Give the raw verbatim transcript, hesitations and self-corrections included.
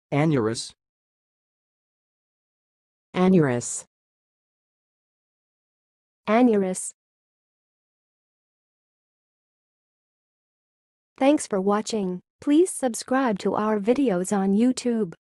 anurous, anurous, anurous. Thanks for watching. Please subscribe to our videos on YouTube.